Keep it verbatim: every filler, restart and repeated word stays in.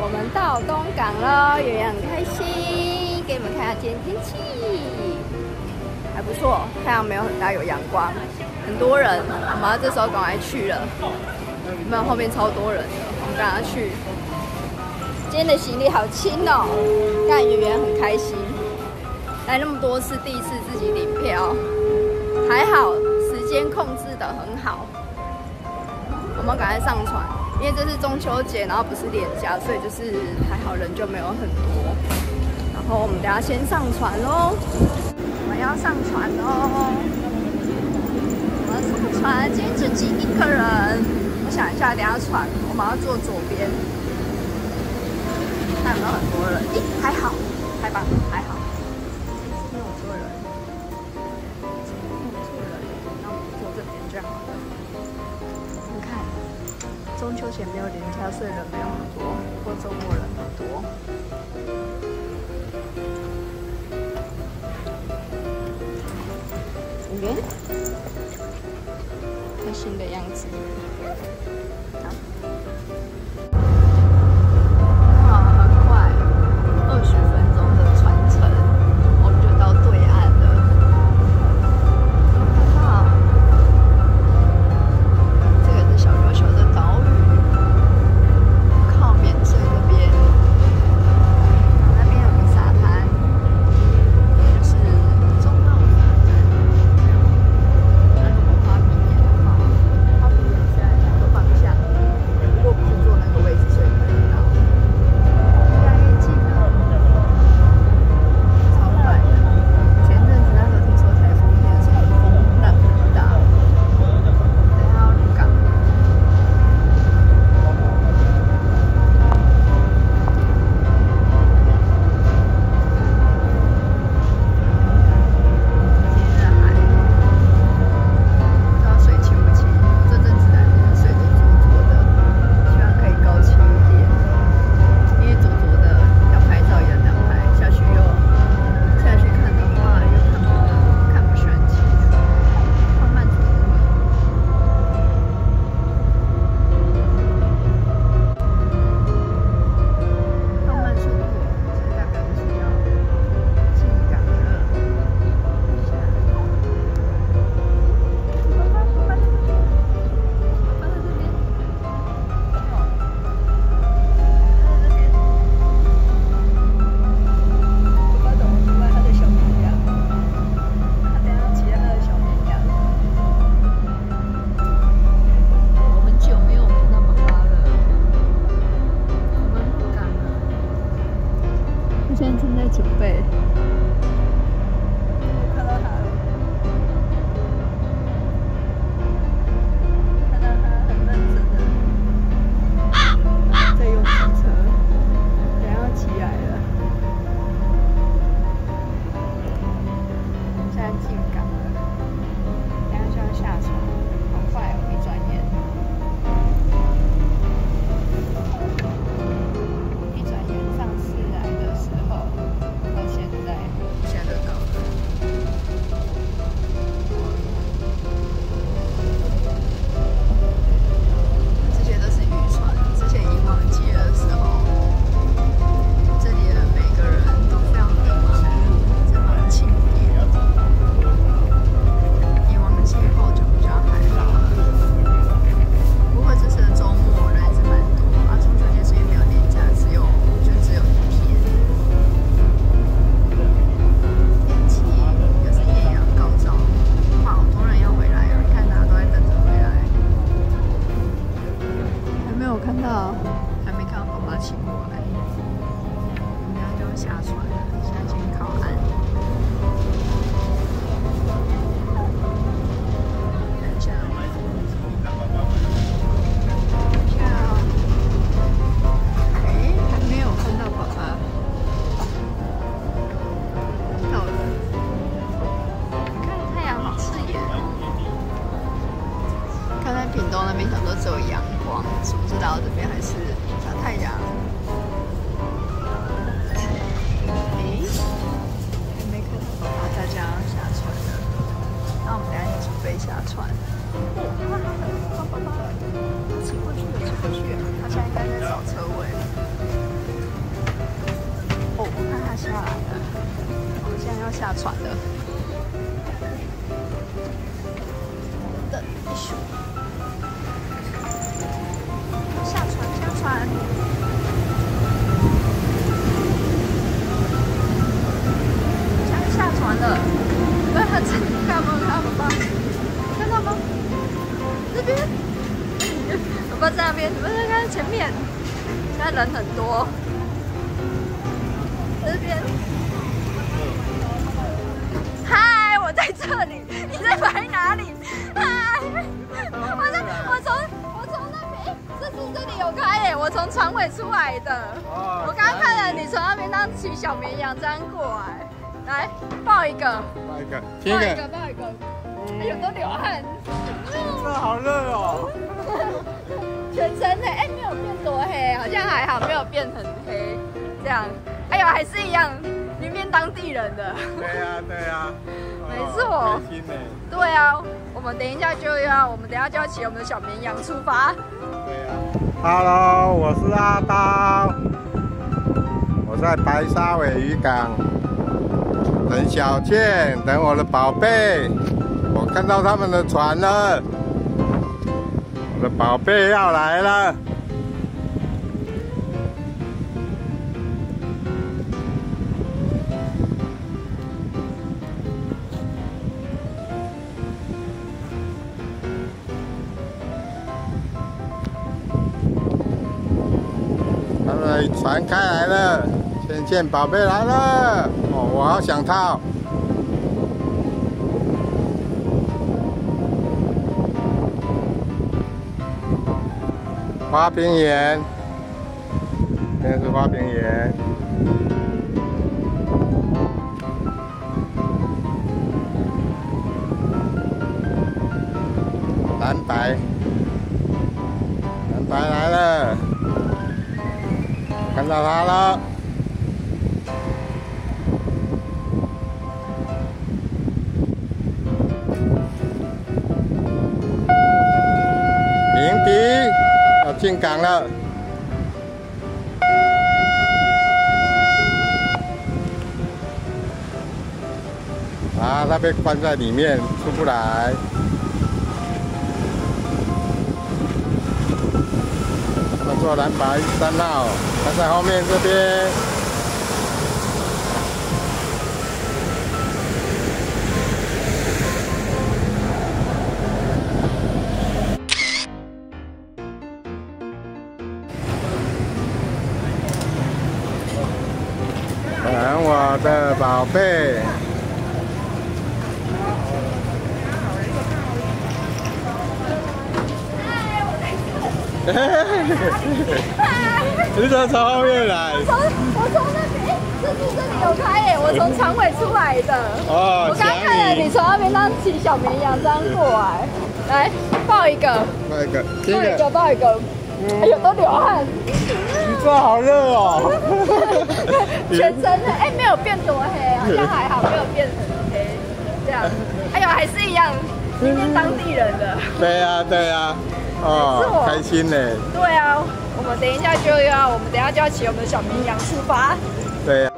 我们到东港了，圆圆很开心。给你们看一下今天天气，还不错，太阳没有很大，有阳光，很多人。我们要这时候赶快去了，有没有？后面超多人的，我们赶快去。今天的行李好轻哦，看圆圆很开心。来那么多次，第一次自己领票，还好时间控制得很好。我们赶快上船。因为这是中秋节，然后不是连假，所以就是还好人就没有很多。然后我们等下先上船喽，我们要上船喽。我们上船，今天自己一个人。我想一下，等下船我们要坐左边，看有没有很多人？咦，还好，还吧，还好，没有坐人，没有坐人，那我们坐这边就好了。你看。中秋节没有连假，所以人没有很多，不过周末人很多。圆圆，开心的样子。好。哇，很快，二十分钟的船程，我们就到对岸了。哇！这个是小琉球的岛屿。靠免税那边，那边有个沙滩，就是中澳沙滩。那如果花瓶眼的话，花瓶眼现在两个方向，不过不是坐那个位置，所以看不到。越来越近了，超快的。前阵子那时候听说台风天的时候，风浪很大。等一下要入港。现在正在准备，我看到他了，看到他很认真的在用机车，等下要起来了。现在进港了，等下就要下船，好快哦，一转眼。一转眼上次来的时候。到现在，现在就到了。这些都是渔船，之前迎王节的时候，这里的每个人都非常的忙碌，在忙庆典。迎王节后就比较还好了，不过这次的周末人还是蛮多啊。中秋节这边没有连假，只有就只有一天。天气又是艳阳高照，哇，好多人要回来哦！你看大家都在等着回来。还没有看到，还没看到爸爸骑过来。我们等下就要下船了，现在先靠岸。看一下，看一下，哎，还没有看到爸爸。到了，你看太阳好刺眼。看在屏东那边，想说只有阳光，是不知道这边还是小太阳。诶， 船的。的，下船下船。下下船了，不要很看吗？看不到，看到吗？这边，我不在那边，你们在看前面，现在人很多。这边，嗨，我在这里，你在拍哪里？嗨，我在，我从我从那边，这是这里有开耶，我从船尾出来的。我刚刚看了你从那边当骑小绵羊这样过来。来抱一个， 抱一个， 抱一个，抱一个，哎呦都流汗， 真的好热哦， 全身黑，哎没有变多黑，好像还好，没有变很黑，这样，哎呦还是一样，你变当地人的， 对呀对呀， 没错， 开心呢， 对啊，我们等一下就要，我们等一下就要骑我们的小绵羊出发， 对呀 ，Hello， 我是阿刀，我在白沙尾渔港。等小倩，等我的宝贝，我看到他们的船了，我的宝贝要来了。他们的船开来了。倩倩宝贝来了，哦，我好想套。花瓶岩，这是花瓶岩。蓝白，蓝白来了，看到它了。鸣笛要进港了，啊，它被关在里面，出不来。我们坐蓝白三号，它在后面这边。等我的宝贝，你怎么从后面来？ 我从我从那边，这是这里有开耶，我从船尾出来的。哦，我刚看了你从那边当骑小绵羊这样过来，来抱一个， 抱一个， 抱一个，抱一个。哎呦，都流汗！ 你这好热哦！ 全身黑，哎，没有变多黑，好像还好，没有变很黑，这样。哎呦，还是一样，你变当地人的。 对呀，对呀，哦，开心呢。 对啊，我们等一下就要，我们等一下就要骑我们的小绵羊出发。 对呀。